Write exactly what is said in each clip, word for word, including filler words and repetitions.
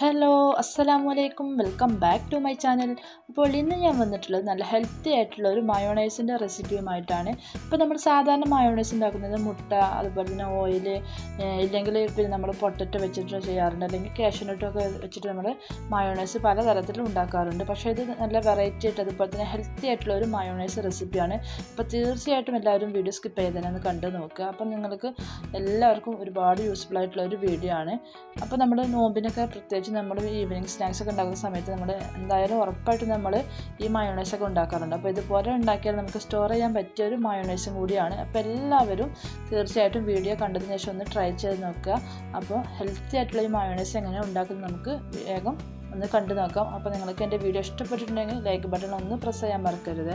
Hello അസ്സലാമു അലൈക്കും welcome back to my channel. അപ്പോൾ ഇന്ന് ഞാൻ വന്നിട്ടുള്ളത് നല്ല ഹെൽത്തി ആയിട്ടുള്ള ഒരു മയോണൈസിൻ്റെ റെസിപ്പിയുമായിട്ടാണ്. ഇപ്പോൾ നമ്മൾ സാധാരണ മയോണൈസ് ഉണ്ടാക്കുന്നത് മുട്ട, അതുപോലെ തന്നെ ഓയിൽ, ഇല്ലെങ്കിൽ പിന്നെ നമ്മൾ പൊട്ടറ്റോ വെച്ചിട്ട് ചെയ്യാറുണ്ട്, അല്ലെങ്കിൽ കാഷ്യൂനട്ട് ഒക്കെ വെച്ചിട്ട് നമ്മൾ മയോണൈസ് പല തരത്തിലും ഉണ്ടാക്കാറുണ്ട്. പക്ഷേ ഇത് നല്ല വെറൈറ്റി ആയിട്ട് അതുപോലെ തന്നെ ഹെൽത്തി ആയിട്ടുള്ള ഒരു മയോണൈസ് റെസിപ്പിയാണ്. അപ്പോൾ തീർച്ചയായിട്ടും എല്ലാവരും വീഡിയോ സ്കിപ്പ് ചെയ്ത് തന്നെ ഒന്ന് കണ്ടു നോക്കുക. അപ്പം നിങ്ങൾക്ക് എല്ലാവർക്കും ഒരുപാട് യൂസ്ഫുൾ ആയിട്ടുള്ള ഒരു വീഡിയോ ആണ്. അപ്പോൾ നമ്മൾ നോമ്പിനൊക്കെ പ്രത്യേകിച്ച് നമ്മൾ ഈവനിങ് സ്നാക്സ് ഒക്കെ ഉണ്ടാക്കുന്ന സമയത്ത് നമ്മൾ എന്തായാലും ഉറപ്പായിട്ടും നമ്മൾ ഈ മയോണൈസൊക്കെ ഉണ്ടാക്കാറുണ്ട്. അപ്പോൾ ഇതുപോലെ ഉണ്ടാക്കിയാൽ നമുക്ക് സ്റ്റോർ ചെയ്യാൻ പറ്റിയ ഒരു മയോണൈസും കൂടിയാണ്. അപ്പോൾ എല്ലാവരും തീർച്ചയായിട്ടും വീഡിയോ കണ്ടതിന് ശേഷം ഒന്ന് ട്രൈ ചെയ്ത് നോക്കുക. അപ്പോൾ ഹെൽത്തി ആയിട്ടുള്ള ഈ മയോണൈസ് എങ്ങനെ ഉണ്ടാക്കുന്നത് നമുക്ക് വേഗം ഒന്ന് കണ്ടു നോക്കാം. അപ്പോൾ നിങ്ങൾക്ക് എൻ്റെ വീഡിയോ ഇഷ്ടപ്പെട്ടിട്ടുണ്ടെങ്കിൽ ലൈക്ക് ബട്ടൺ ഒന്ന് പ്രസ് ചെയ്യാൻ മറക്കരുത്.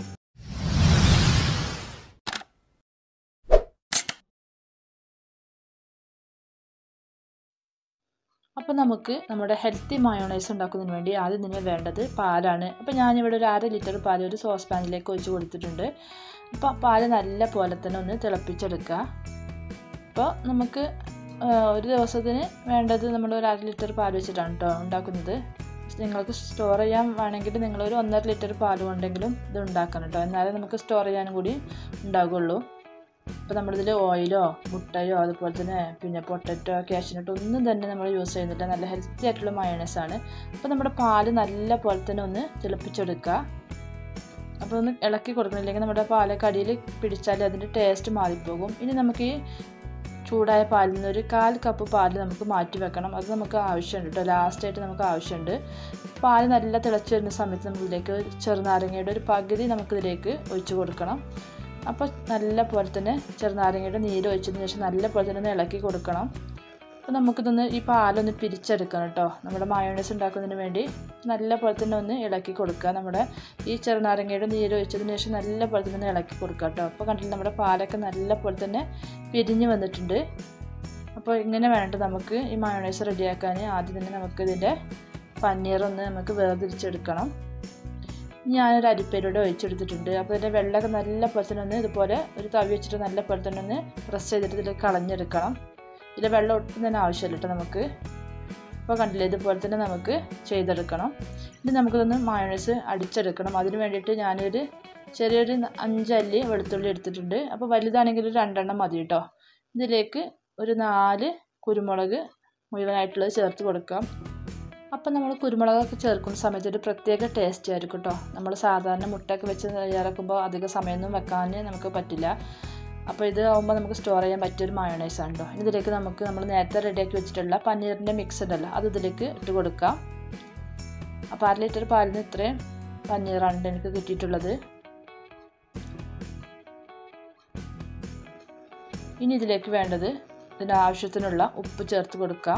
അപ്പോൾ നമുക്ക് നമ്മുടെ ഹെൽത്തി മയോണൈസ് ഉണ്ടാക്കുന്നതിന് വേണ്ടി ആദ്യം തന്നെ വേണ്ടത് പാലാണ്. അപ്പോൾ ഞാനിവിടെ ഒരു അര ലിറ്റർ പാൽ ഒരു സോസ് പാനിലേക്ക് ഒഴിച്ച് കൊടുത്തിട്ടുണ്ട്. അപ്പോൾ പാല് നല്ല പോലെ തന്നെ ഒന്ന് തിളപ്പിച്ചെടുക്കുക. അപ്പോൾ നമുക്ക് ഒരു ദിവസത്തിന് വേണ്ടത് നമ്മൾ ഒരു അര ലിറ്റർ പാൽ വെച്ചിട്ടാണ് കേട്ടോ ഉണ്ടാക്കുന്നത്. നിങ്ങൾക്ക് സ്റ്റോർ ചെയ്യാൻ വേണമെങ്കിൽ നിങ്ങളൊരു ഒന്നര ലിറ്റർ പാൽ കൊണ്ടെങ്കിലും ഇത് ഉണ്ടാക്കണം കേട്ടോ, എന്നാലേ നമുക്ക് സ്റ്റോർ ചെയ്യാനും കൂടി ഉണ്ടാകുള്ളൂ. അപ്പോൾ നമ്മളിതിൽ ഓയിലോ മുട്ടയോ അതുപോലെ തന്നെ പിന്നെ പൊട്ടറ്റോ കാഷ്യൂനട്ടോ ഒന്നും തന്നെ നമ്മൾ യൂസ് ചെയ്യുന്നില്ല. നല്ല ഹെൽത്തി ആയിട്ടുള്ള മയോണൈസാണ്. അപ്പോൾ നമ്മുടെ പാല് നല്ല പോലെ തന്നെ ഒന്ന് തിളപ്പിച്ചെടുക്കുക. അപ്പോൾ ഒന്ന് ഇളക്കി കൊടുക്കണം, ഇല്ലെങ്കിൽ നമ്മുടെ പാലൊക്കെ അടിയിൽ പിടിച്ചാൽ അതിൻ്റെ ടേസ്റ്റ് മാറിപ്പോകും. ഇനി നമുക്ക് ഈ ചൂടായ പാലിൽ നിന്ന് ഒരു കാൽ കപ്പ് പാല് നമുക്ക് മാറ്റി വെക്കണം. അത് നമുക്ക് ആവശ്യമുണ്ട് കേട്ടോ, ലാസ്റ്റായിട്ട് നമുക്ക് ആവശ്യമുണ്ട്. പാല് നല്ല തിളച്ച് വരുന്ന സമയത്ത് നമുക്കിതിലേക്ക് ചെറുനാരങ്ങയുടെ ഒരു പകുതി നമുക്കിതിലേക്ക് ഒഴിച്ച് കൊടുക്കണം. അപ്പോൾ നല്ല പോലെ തന്നെ ചെറുനാരങ്ങയുടെ നീര് ഒഴിച്ചതിന് ശേഷം നല്ല പോലെ തന്നെ ഒന്ന് ഇളക്കി കൊടുക്കണം. അപ്പോൾ നമുക്കിതൊന്ന് ഈ പാലൊന്ന് പിരിച്ചെടുക്കണം കേട്ടോ. നമ്മുടെ മയോണൈസ് ഉണ്ടാക്കുന്നതിന് വേണ്ടി നല്ല പോലെ തന്നെ ഒന്ന് ഇളക്കി കൊടുക്കുക. നമ്മുടെ ഈ ചെറുനാരങ്ങയുടെ നീര് ഒഴിച്ചതിന് ശേഷം നല്ല പോലെ തന്നെ ഒന്ന് ഇളക്കി കൊടുക്കുക കേട്ടോ. അപ്പോൾ കണ്ടില്ല നമ്മുടെ പാലൊക്കെ നല്ല പോലെ തന്നെ പിരിഞ്ഞ് വന്നിട്ടുണ്ട്. അപ്പോൾ ഇങ്ങനെ വേണ്ട നമുക്ക് ഈ മയോണൈസ് റെഡിയാക്കാൻ. ആദ്യം തന്നെ നമുക്കിതിൻ്റെ പനീറൊന്ന് നമുക്ക് വേർതിരിച്ചെടുക്കണം. ഞാനൊരു അരിപ്പയിലൂടെ ഒഴിച്ചെടുത്തിട്ടുണ്ട്. അപ്പോൾ ഇതിൻ്റെ വെള്ളമൊക്കെ നല്ല പോലെ തന്നെ ഒന്ന് ഇതുപോലെ ഒരു തവി വെച്ചിട്ട് നല്ല പോലെ തന്നെ ഒന്ന് പ്രസ് ചെയ്തിട്ട് ഇതിൽ കളഞ്ഞെടുക്കണം. ഇതിൽ വെള്ളം ഒട്ടും തന്നെ ആവശ്യമില്ല കേട്ടോ നമുക്ക്. അപ്പോൾ കണ്ടില്ലേ, ഇതുപോലെ തന്നെ നമുക്ക് ചെയ്തെടുക്കണം. ഇനി നമുക്കിതൊന്ന് മയോണൈസ് അടിച്ചെടുക്കണം. അതിന് വേണ്ടിയിട്ട് ഞാനൊരു ചെറിയൊരു അഞ്ചല്ലി വെളുത്തുള്ളി എടുത്തിട്ടുണ്ട്. അപ്പോൾ വലുതാണെങ്കിൽ ഒരു രണ്ടെണ്ണം മതി കേട്ടോ. ഇതിലേക്ക് ഒരു നാല് കുരുമുളക് മുഴുവനായിട്ടുള്ളത് ചേർത്ത് കൊടുക്കാം. അപ്പം നമ്മൾ കുരുമുളകൊക്കെ ചേർക്കുന്ന സമയത്ത് ഒരു പ്രത്യേക ടേസ്റ്റ് ആയിരിക്കും കേട്ടോ. നമ്മൾ സാധാരണ മുട്ടയൊക്കെ വെച്ച് തയ്യാറാക്കുമ്പോൾ അധികം സമയമൊന്നും വെക്കാൻ നമുക്ക് പറ്റില്ല. അപ്പോൾ ഇത് ആകുമ്പോൾ നമുക്ക് സ്റ്റോർ ചെയ്യാൻ പറ്റിയൊരു മയോണൈസാണ് കേട്ടോ. ഇതിലേക്ക് നമുക്ക് നമ്മൾ നേരത്തെ റെഡിയാക്കി വെച്ചിട്ടുള്ള പനീറിൻ്റെ മിക്സ് ഉണ്ടല്ലോ, അത് ഇതിലേക്ക് ഇട്ട് കൊടുക്കാം. അപ്പോൾ അര ലിറ്റർ പാലിന് ഇത്രയും പനീറാണ് എനിക്ക് കിട്ടിയിട്ടുള്ളത്. ഇനി ഇതിലേക്ക് വേണ്ടത് ഇതിൻ്റെ ആവശ്യത്തിനുള്ള ഉപ്പ് ചേർത്ത് കൊടുക്കാം.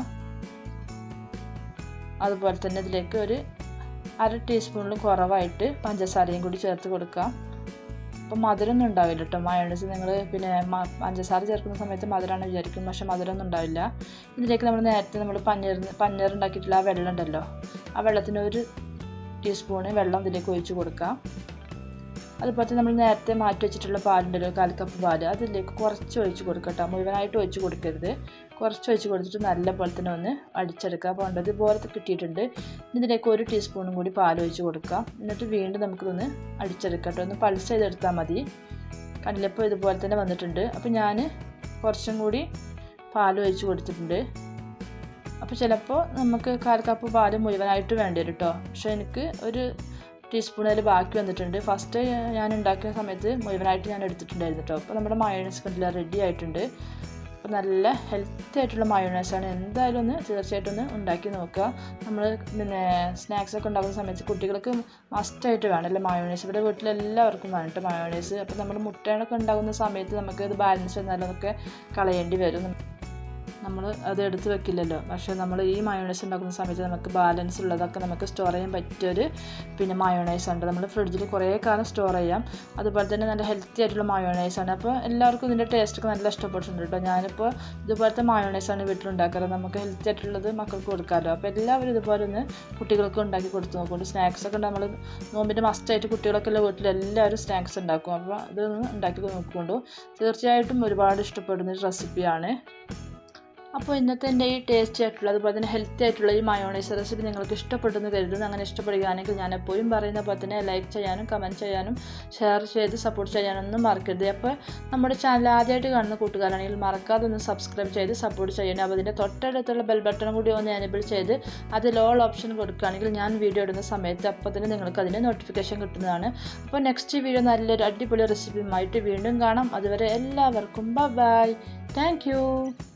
അതുപോലെ തന്നെ ഇതിലേക്ക് ഒരു അര ടീസ്പൂണിലും കുറവായിട്ട് പഞ്ചസാരയും കൂടി ചേർത്ത് കൊടുക്കാം. അപ്പോൾ മധുരമൊന്നും ഉണ്ടാവില്ല കേട്ടോ മയോണൈസ്. നിങ്ങൾ പിന്നെ പഞ്ചസാര ചേർക്കുന്ന സമയത്ത് മധുരമാണ് വിചാരിക്കും, പക്ഷേ മധുരമൊന്നും ഉണ്ടാവില്ല. ഇതിലേക്ക് നമ്മൾ നേരത്തെ നമ്മൾ പനീർ പനീർ ഉണ്ടാക്കിയിട്ടുള്ള ആ വെള്ളം ഉണ്ടല്ലോ, ആ വെള്ളത്തിന് ഒരു ടീസ്പൂണ് വെള്ളം ഇതിലേക്ക് ഒഴിച്ച് കൊടുക്കാം. അതുപോലെ തന്നെ നമ്മൾ നേരത്തെ മാറ്റി വെച്ചിട്ടുള്ള പാലുണ്ടല്ലോ, കാൽ കപ്പ് പാല്, അതിലേക്ക് കുറച്ച് ഒഴിച്ച് കൊടുക്കട്ടോ, മുഴുവനായിട്ട് ഒഴിച്ച് കൊടുക്കരുത്. കുറച്ച് ഒഴിച്ച് കൊടുത്തിട്ട് നല്ല പോലെ തന്നെ ഒന്ന് അടിച്ചെടുക്കുക. അപ്പോൾ ഉണ്ട് ഇതുപോലത്തെ കിട്ടിയിട്ടുണ്ട്. ഇതിലേക്ക് ഒരു ടീസ്പൂണും കൂടി പാൽ ഒഴിച്ച് കൊടുക്കാം. എന്നിട്ട് വീണ്ടും നമുക്കിതൊന്ന് അടിച്ചെടുക്കട്ടോ, ഒന്ന് പൾസ് ചെയ്തെടുത്താൽ മതി. കണ്ടില്ലപ്പോൾ ഇതുപോലെ തന്നെ വന്നിട്ടുണ്ട്. അപ്പോൾ ഞാൻ കുറച്ചും കൂടി പാൽ ഒഴിച്ച് കൊടുത്തിട്ടുണ്ട്. അപ്പോൾ ചിലപ്പോൾ നമുക്ക് കാൽ കപ്പ് പാൽ മുഴുവനായിട്ട് വേണ്ടി വരും കേട്ടോ. പക്ഷേ എനിക്ക് ഒരു ടീസ്പൂൺ അതിൽ ബാക്കി വന്നിട്ടുണ്ട്. ഫസ്റ്റ് ഞാൻ ഉണ്ടാക്കിയ സമയത്ത് മുഴുവനായിട്ട് ഞാൻ എടുത്തിട്ടുണ്ടായിരുന്നു കേട്ടോ. അപ്പോൾ നമ്മുടെ മയോണൈസ് കണ്ടില്ല റെഡി ആയിട്ടുണ്ട്. അപ്പോൾ നല്ല ഹെൽത്തി ആയിട്ടുള്ള മയോണൈസാണ്. എന്തായാലും ഒന്ന് തീർച്ചയായിട്ടും ഒന്ന് ഉണ്ടാക്കി നോക്കുക. നമ്മൾ പിന്നെ സ്നാക്സൊക്കെ ഉണ്ടാക്കുന്ന സമയത്ത് കുട്ടികൾക്ക് മസ്റ്റായിട്ട് വേണം അല്ലേ മയോണൈസ്. ഇവിടെ വീട്ടിലെല്ലാവർക്കും വേണം കേട്ടോ മയോണൈസ്. അപ്പോൾ നമ്മൾ മുട്ടയൊക്കെ ഉണ്ടാകുന്ന സമയത്ത് നമുക്ക് ഇത് ബാലൻസ് വന്നാലൊക്കെ കളയേണ്ടി വരും. നമ്മൾ അത് എടുത്ത് വെക്കില്ലല്ലോ. പക്ഷേ നമ്മൾ ഈ മയോണൈസ് ഉണ്ടാക്കുന്ന സമയത്ത് നമുക്ക് ബാലൻസ് ഉള്ളതൊക്കെ നമുക്ക് സ്റ്റോർ ചെയ്യാൻ പറ്റിയൊരു പിന്നെ മയോണൈസ് ഉണ്ട്. നമ്മൾ ഫ്രിഡ്ജിൽ കുറേ കാലം സ്റ്റോർ ചെയ്യാം. അതുപോലെ തന്നെ നല്ല ഹെൽത്തി ആയിട്ടുള്ള മയോണൈസാണ്. അപ്പോൾ എല്ലാവർക്കും ഇതിൻ്റെ ടേസ്റ്റൊക്കെ നല്ല ഇഷ്ടപ്പെട്ടിട്ടുണ്ട് കേട്ടോ. ഞാനിപ്പോൾ ഇതുപോലത്തെ മയോണൈസാണ് വീട്ടിലുണ്ടാക്കാറ്. നമുക്ക് ഹെൽത്തി ആയിട്ടുള്ളത് മക്കൾക്ക് കൊടുക്കാമല്ലോ. അപ്പോൾ എല്ലാവരും ഇതുപോലെ ഒന്ന് കുട്ടികൾക്ക് ഉണ്ടാക്കി കൊടുത്ത് നോക്കുന്നുണ്ട്. സ്നാക്സൊക്കെ നമ്മൾ നോമ്പിൻ്റെ മസ്റ്റായിട്ട് കുട്ടികളൊക്കെ ഉള്ള വീട്ടിലെല്ലാവരും സ്നാക്സ് ഉണ്ടാക്കും. അപ്പോൾ ഇതൊന്ന് ഉണ്ടാക്കി നോക്കുന്നുണ്ട്. തീർച്ചയായിട്ടും ഒരുപാട് ഇഷ്ടപ്പെടുന്നൊരു റെസിപ്പിയാണ്. അപ്പോൾ ഇന്നത്തെ എൻ്റെ ഈ ടേസ്റ്റി ആയിട്ടുള്ള അതുപോലെ തന്നെ ഹെൽത്തി ആയിട്ടുള്ള ഈ മയോണൈസ് റെസിപ്പി നിങ്ങൾക്ക് ഇഷ്ടപ്പെട്ടെന്ന് കരുതുന്നു. അങ്ങനെ ഇഷ്ടപ്പെടുകയാണെങ്കിൽ ഞാൻ എപ്പോഴും പറയുന്ന പോലെ തന്നെ ലൈക്ക് ചെയ്യാനും കമൻറ്റ് ചെയ്യാനും ഷെയർ ചെയ്ത് സപ്പോർട്ട് ചെയ്യാനൊന്നും മറക്കരുത്. അപ്പോൾ നമ്മുടെ ചാനൽ ആദ്യമായിട്ട് കാണുന്ന കൂട്ടുകാരാണെങ്കിൽ മറക്കാതെ ഒന്ന് സബ്സ്ക്രൈബ് ചെയ്ത് സപ്പോർട്ട് ചെയ്യണം. അപ്പോൾ അതിൻ്റെ തൊട്ടടുത്തുള്ള ബെൽ ബട്ടൺ കൂടി ഒന്ന് എനേബിൾ ചെയ്ത് അതിൽ ഓൾ ഓപ്ഷൻ കൊടുക്കുകയാണെങ്കിൽ ഞാൻ വീഡിയോ ഇടുന്ന സമയത്ത് അപ്പോൾ തന്നെ നിങ്ങൾക്ക് അതിൻ്റെ നോട്ടിഫിക്കേഷൻ കിട്ടുന്നതാണ്. അപ്പോൾ നെക്സ്റ്റ് വീഡിയോ നല്ലൊരു അടിപൊളി റെസിപ്പിയുമായിട്ട് വീണ്ടും കാണാം. അതുവരെ എല്ലാവർക്കും ബൈ ബൈ. Thank you.